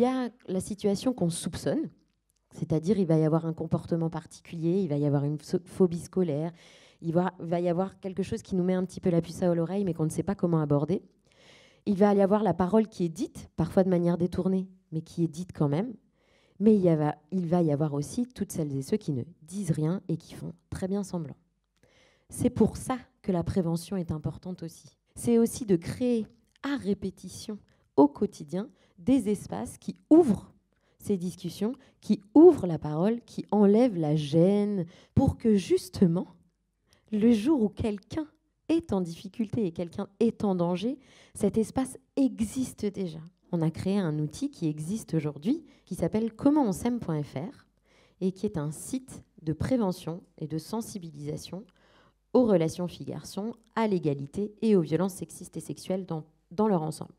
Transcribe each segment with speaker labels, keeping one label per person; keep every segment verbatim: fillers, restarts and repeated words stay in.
Speaker 1: y a la situation qu'on soupçonne, c'est-à-dire il va y avoir un comportement particulier, il va y avoir une phobie scolaire, il va, il va y avoir quelque chose qui nous met un petit peu la puce à l'oreille mais qu'on ne sait pas comment aborder. Il va y avoir la parole qui est dite, parfois de manière détournée, mais qui est dite quand même. Mais il, y a, il va y avoir aussi toutes celles et ceux qui ne disent rien et qui font très bien semblant. C'est pour ça que la prévention est importante aussi. C'est aussi de créer à répétition, au quotidien, des espaces qui ouvrent ces discussions, qui ouvrent la parole, qui enlèvent la gêne, pour que justement, le jour où quelqu'un est en difficulté et quelqu'un est en danger, cet espace existe déjà. On a créé un outil qui existe aujourd'hui, qui s'appelle comment on s'aime point f r et qui est un site de prévention et de sensibilisation aux relations filles-garçons, à l'égalité et aux violences sexistes et sexuelles dans, dans leur ensemble.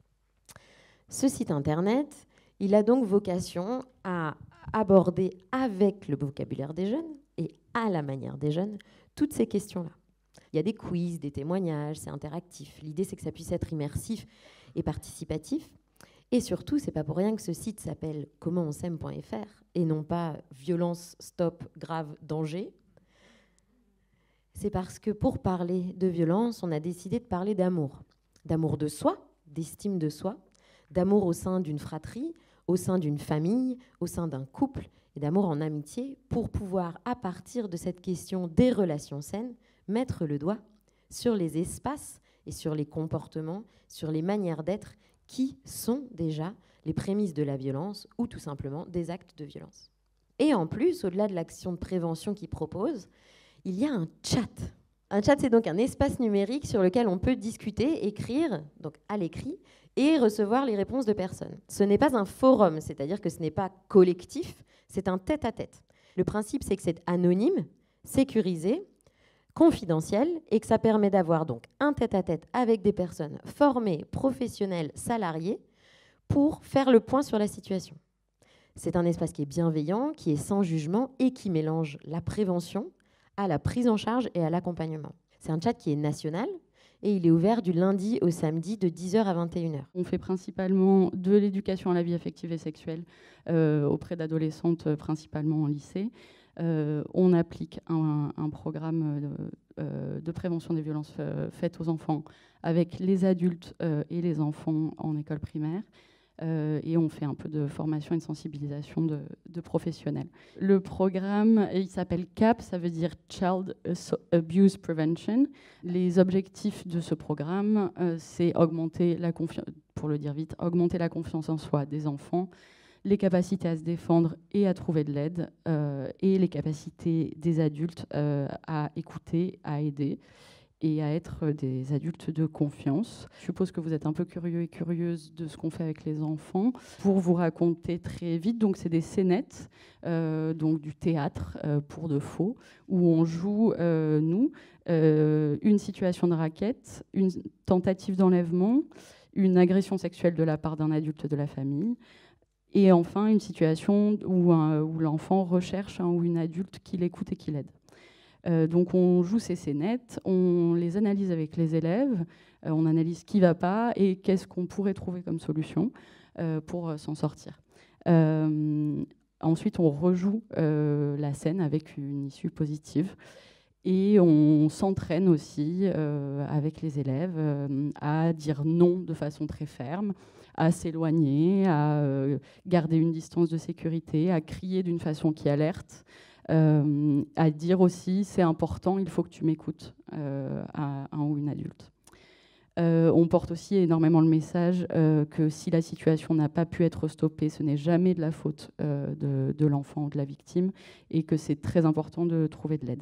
Speaker 1: Ce site internet, il a donc vocation à aborder avec le vocabulaire des jeunes et à la manière des jeunes toutes ces questions-là. Il y a des quiz, des témoignages, c'est interactif. L'idée, c'est que ça puisse être immersif et participatif. Et surtout, c'est pas pour rien que ce site s'appelle comment on s'aime point f r et non pas violence, stop, grave, danger. C'est parce que pour parler de violence, on a décidé de parler d'amour. D'amour de soi, d'estime de soi, d'amour au sein d'une fratrie, au sein d'une famille, au sein d'un couple, et d'amour en amitié, pour pouvoir, à partir de cette question des relations saines, mettre le doigt sur les espaces et sur les comportements, sur les manières d'être qui sont déjà les prémices de la violence ou tout simplement des actes de violence. Et en plus, au-delà de l'action de prévention qu'il propose, il y a un chat. Un chat, c'est donc un espace numérique sur lequel on peut discuter, écrire, donc à l'écrit, et recevoir les réponses de personnes. Ce n'est pas un forum, c'est-à-dire que ce n'est pas collectif, c'est un tête-à-tête. Le principe, c'est que c'est anonyme, sécurisé, confidentiel, et que ça permet d'avoir donc un tête-à-tête avec des personnes formées, professionnelles, salariées, pour faire le point sur la situation. C'est un espace qui est bienveillant, qui est sans jugement et qui mélange la prévention à la prise en charge et à l'accompagnement. C'est un chat qui est national et il est ouvert du lundi au samedi de dix heures à vingt et une heures.
Speaker 2: On fait principalement de l'éducation à la vie affective et sexuelle euh, auprès d'adolescentes, principalement en lycée. Euh, on applique un, un programme de, euh, de prévention des violences euh, faites aux enfants avec les adultes euh, et les enfants en école primaire. Euh, et on fait un peu de formation et de sensibilisation de, de professionnels. Le programme, il s'appelle C A P, ça veut dire Child Abuse Prevention. Les objectifs de ce programme, euh, c'est augmenter la confiance, pour le dire vite, augmenter la confiance en soi des enfants, les capacités à se défendre et à trouver de l'aide, euh, et les capacités des adultes euh, à écouter, à aider, et à être des adultes de confiance. Je suppose que vous êtes un peu curieux et curieuse de ce qu'on fait avec les enfants. Pour vous raconter très vite, donc c'est des scénettes, euh, donc du théâtre euh, pour de faux, où on joue, euh, nous, euh, une situation de raquette, une tentative d'enlèvement, une agression sexuelle de la part d'un adulte de la famille, et enfin une situation où, un, où l'enfant recherche un ou une adulte qui l'écoute et qui l'aide. Euh, donc on joue ces scénettes, on les analyse avec les élèves, euh, on analyse ce qui ne va pas et qu'est-ce qu'on pourrait trouver comme solution euh, pour euh, s'en sortir. Euh, ensuite, on rejoue euh, la scène avec une issue positive et on s'entraîne aussi euh, avec les élèves euh, à dire non de façon très ferme, à s'éloigner, à euh, garder une distance de sécurité, à crier d'une façon qui alerte. Euh, à dire aussi, c'est important, il faut que tu m'écoutes, euh, à un ou une adulte. Euh, on porte aussi énormément le message euh, que si la situation n'a pas pu être stoppée, ce n'est jamais de la faute euh, de, de l'enfant ou de la victime, et que c'est très important de trouver de l'aide.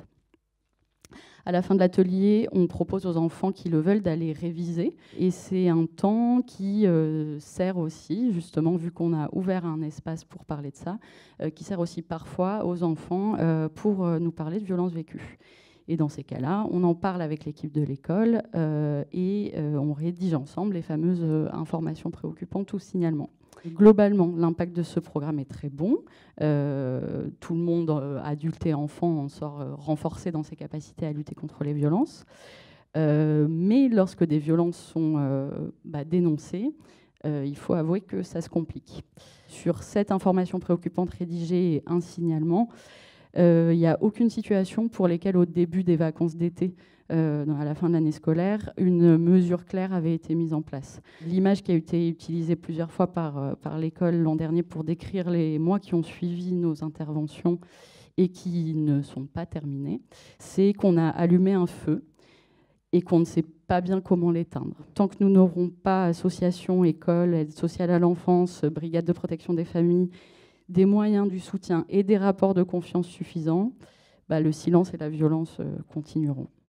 Speaker 2: À la fin de l'atelier, on propose aux enfants qui le veulent d'aller réviser. Et c'est un temps qui euh, sert aussi, justement, vu qu'on a ouvert un espace pour parler de ça, euh, qui sert aussi parfois aux enfants euh, pour euh, nous parler de violences vécues. Et dans ces cas-là, on en parle avec l'équipe de l'école euh, et euh, on rédige ensemble les fameuses euh, informations préoccupantes ou signalements. Globalement, l'impact de ce programme est très bon. Euh, tout le monde, euh, adulte et enfant, en sort euh, renforcé dans ses capacités à lutter contre les violences. Euh, mais lorsque des violences sont euh, bah, dénoncées, euh, il faut avouer que ça se complique. Sur cette information préoccupante rédigée et un signalement, euh, il n'y a aucune situation pour lesquelles, au début des vacances d'été, euh, à la fin de l'année scolaire, une mesure claire avait été mise en place. L'image qui a été utilisée plusieurs fois par, euh, par l'école l'an dernier pour décrire les mois qui ont suivi nos interventions et qui ne sont pas terminées, c'est qu'on a allumé un feu et qu'on ne sait pas bien comment l'éteindre. Tant que nous n'aurons pas association, école, aide sociale à l'enfance, brigade de protection des familles, des moyens du soutien et des rapports de confiance suffisants, bah, le silence et la violence euh, continueront.